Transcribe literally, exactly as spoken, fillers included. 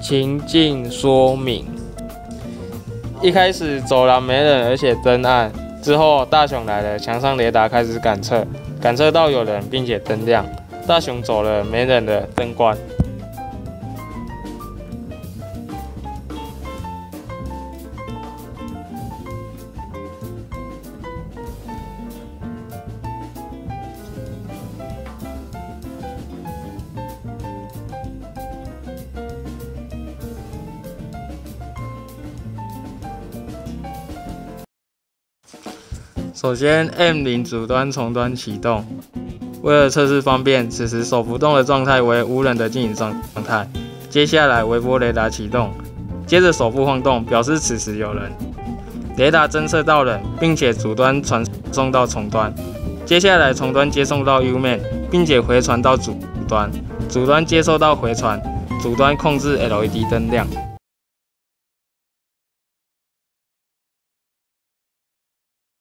情境说明：一开始走廊没人，而且灯暗。之后大雄来了，墙上雷达开始感测，感测到有人，并且灯亮。大雄走了，没人了，灯关。首先 ，M 零 主端从端启动。为了测试方便，此时手浮动的状态为无人的静止状态。接下来微波雷达启动，接着手部晃动，表示此时有人。雷达侦测到人，并且主端传送到从端。接下来从端接送到 U-man， 并且回传到主端。主端接收到回传，主端控制 L E D 灯亮。